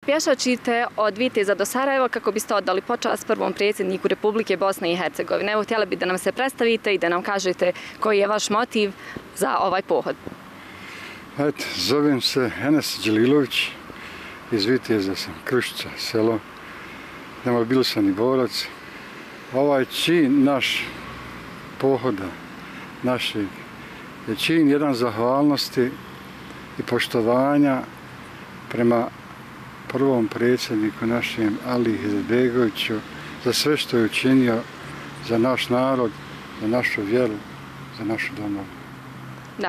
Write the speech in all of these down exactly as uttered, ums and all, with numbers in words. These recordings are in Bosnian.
Pješačite od Viteza do Sarajeva kako biste odali počast prvom predsjedniku Republike Bosne i Hercegovine. Evo, htjeli bi da nam se predstavite i da nam kažete koji je vaš motiv za ovaj pohod. Eto, zovem se Enes Đelilović, iz Viteza sam, Krušica, selo, nemobilisani borac. Ovaj čin naš pohoda, našeg, je čin jedan zahvalnosti i poštovanja prema prvom predsjedniku našem Aliji Izetbegoviću za sve što je učinio za naš narod, za našu vjeru, za našu domovinu. Da.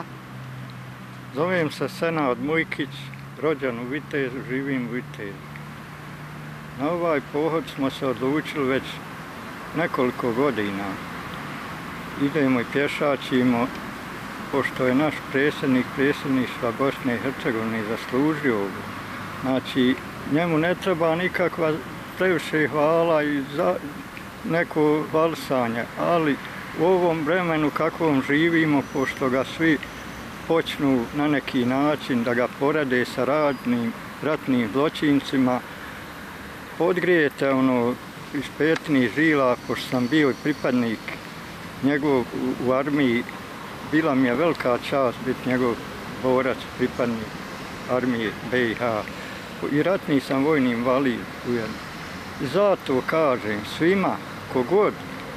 Zovem se Senad Mujkić, rođen u Vitezu, živim u Vitezu. Na ovaj pohod smo se odlučili već nekoliko godina. Idemo i pješačimo, pošto je naš predsjednik predsjedništva Bosne i Hercegovine zaslužio ovo. Znači, njemu ne treba nikakva previše hvala i za neko valsanje, ali u ovom vremenu kakvom živimo, pošto ga svi počnu na neki način da ga porede sa radnim, ratnim zločincima, odgrijete ono iz petnih žila, pošto sam bio pripadnik njegov u armiji, bila mi je velika čast biti njegov borac, pripadnik armije B i H. I ratni sam vojni invalid ujedno. I zato kažem svima, kogod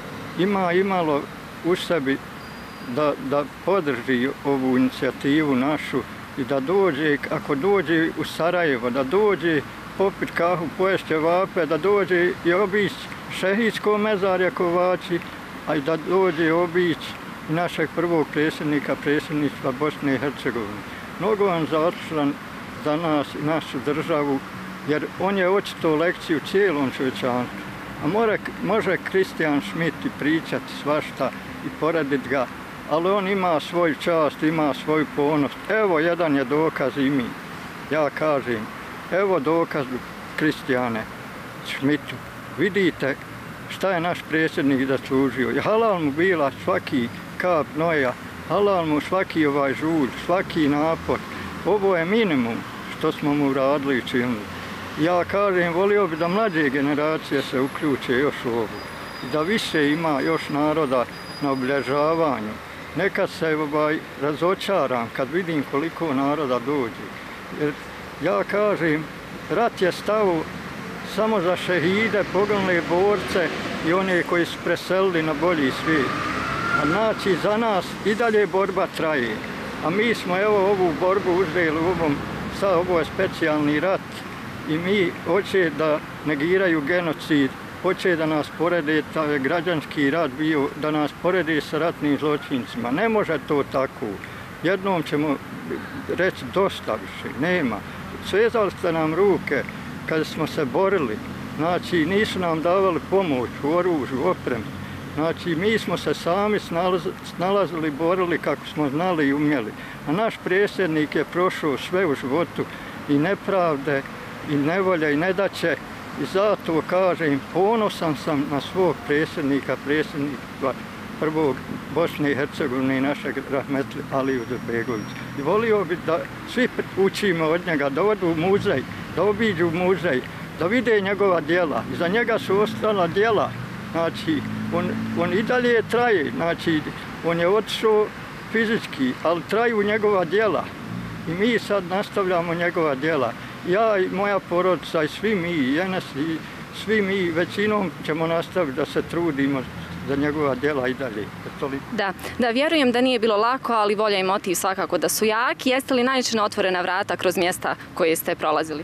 ima imalo u sebi da, da podrži ovu inicijativu našu i da dođe, ako dođe u Sarajevo, da dođe popit kahu, pojest ćevape, da dođe i obići šehidsko mezarje Kovači, a i da dođe obići i našeg prvog predsjednika, predsjedništva Bosne i Hercegovine. Mnogo vam zaslužan za nas i našu državu, jer on je očito lekciju cijelom čovječanstvu. A more, može Kristijan Schmidt pričati svašta i porediti ga, ali on ima svoju čast, ima svoju ponos. Evo, jedan je dokaz i mi. Ja kažem, evo dokaz Kristijane Schmidtu. Vidite šta je naš predsjednik zaslužio. I halal mu bila svaki kap noja, halal mu svaki ovaj žulj, svaki napor. Ovo je minimum što smo mu radili i činili. Ja kažem, volio bi da mlađe generacije se uključe još u ovo. Da više ima još naroda na obilježavanju. Nekad se ovaj, razočaram kad vidim koliko naroda dođe. Jer ja kažem, rat je stao samo za šehide, poginule borce i one koji su preselili na bolji svijet. A znači, za nas i dalje borba traje. A mi smo evo ovu borbu uzeli u ovom, sad ovo je specijalni rat i mi hoće da negiraju genocid, hoće da nas porede, taj građanski rat bio, da nas porede sa ratnim zločincima. Ne može to tako. Jednom ćemo reći dosta više, nema. Svezali ste nam ruke kada smo se borili, znači nisu nam davali pomoć u oružju, opremu. Znači, mi smo se sami snalazili, borili kako smo znali i umjeli. A naš predsjednik je prošao sve u životu i nepravde, i nevolje, i nedaće. I zato kažem, ponosan sam na svog predsjednika, predsjednika prvog Bosne i Hercegovine i našeg rahmetli Aliju Izetbegovića. I volio bi da svi učimo od njega, da odu u muzej, da obiđu muzej, da vide njegova djela. Iza njega su ostala djela. Znači, on, on i dalje traje, znači, on je otišao fizički, ali traju njegova djela. I mi sad nastavljamo njegova djela. Ja i moja porodica i svi mi, i Enes, i svi mi većinom ćemo nastaviti da se trudimo za njegova djela i dalje. Da, da, vjerujem da nije bilo lako, ali volja i motiv svakako da su jaki. Jeste li naišli na otvorena vrata kroz mjesta koje ste prolazili?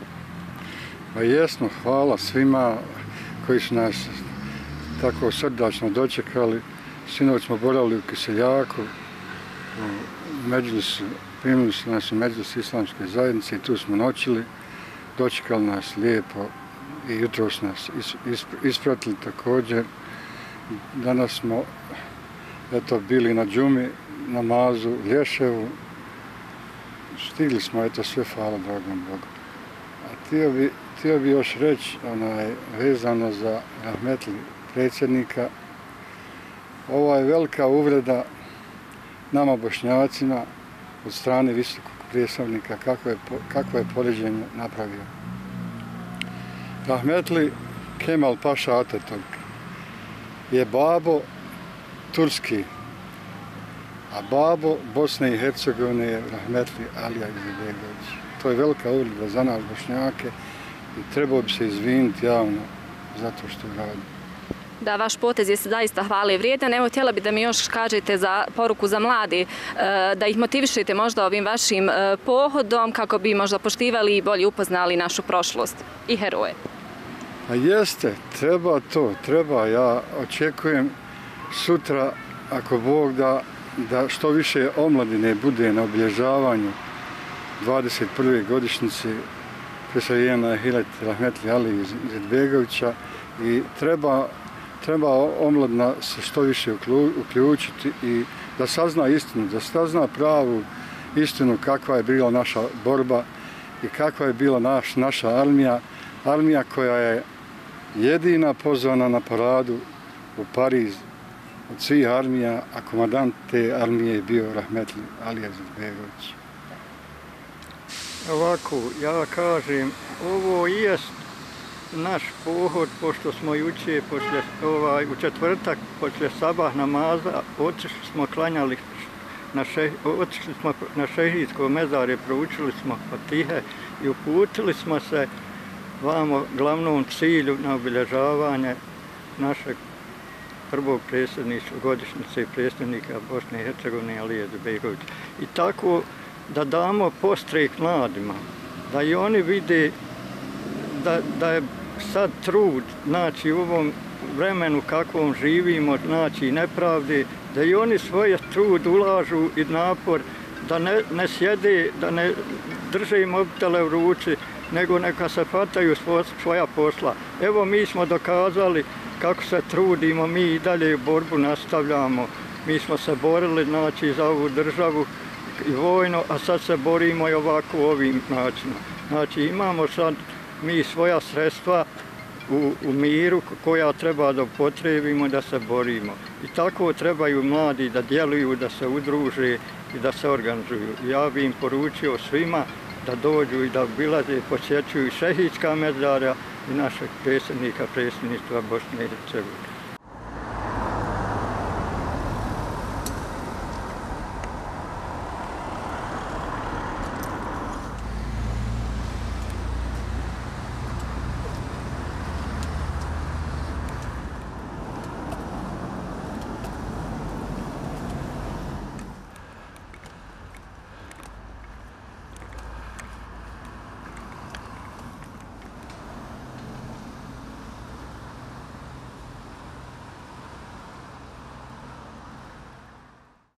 Pa jesmo, hvala svima koji su nas tako srdačno dočekali. Sinoć smo boravili u Kiseljaku, u Medžlisu, primili su nas u Medžlis islamske zajednice i tu smo noćili. Dočekali nas lijepo i jutros nas ispratili također. Danas smo eto, bili na džumi, namazu, Lješevu. Stigli smo, eto, sve, hvala dragom Bogu. A htio bi, htio bi još reći, onaj, vezano za rahmetli predsjednika, ovo je velika uvreda nama Bošnjacima od strane visokog predstavnika kako je, kako je poređenje napravio. Rahmetli Kemal Paša Atatürk je babo Turski, a babo Bosne i Hercegovine je Rahmetli Alija Izetbegović. To je velika uvreda za nas Bošnjake i trebao bi se izviniti javno zato što radi. Da, vaš potez je zaista hvale vrijedan. Evo, htjela bi da mi još kažete za poruku za mladi, da ih motivišete možda ovim vašim pohodom kako bi možda poštivali i bolje upoznali našu prošlost i heroje. A jeste, treba to, treba. Ja očekujem sutra, ako Bog da, da što više omladine bude na obilježavanju dvadeset prve godišnjice preseljenja Hileti Rahmetli Alije Izetbegovića i treba Treba omladina se što više uključiti i da sazna istinu, da sazna pravu istinu kakva je bila naša borba i kakva je bila naš, naša armija. Armija koja je jedina pozvana na paradu u Pariz od svih armija, a komandant te armije je bio Rahmetli Alija Izetbegović. Ovako, ja kažem, ovo jest naš pohod, pošto smo juče, poslije, ovaj, u četvrtak, poslije sabah namaza, otišli smo klanjali, na še, otišli smo na šehidsko mezarje, proučili smo fatihe i uputili smo se vamo glavnom cilju na obilježavanje našeg prvog predsjedništva, godišnjice predsjednika Bosne i Hercegovine Alije Izetbegovića. I tako da damo podstrek mladima, da i oni vide Da, da je sad trud, znači u ovom vremenu kakvom živimo, znači nepravdi, da i oni svoje trud ulažu i napor, da ne, ne sjede, da ne drže mobitele u ruci, nego neka se hvataju svoja posla. Evo mi smo dokazali kako se trudimo, mi i dalje borbu nastavljamo. Mi smo se borili, znači, za ovu državu i vojno, a sad se borimo i ovako ovim načinom. Znači imamo sad mi svoja sredstva u, u miru koja treba da upotrijebimo da se borimo. I tako trebaju mladi da djeluju, da se udruže i da se organizuju. Ja bih im poručio svima da dođu i da obilaze, posjećuju šehidska mezarja i našeg predsjednika, predsjedništva Bosne i Hercegovine.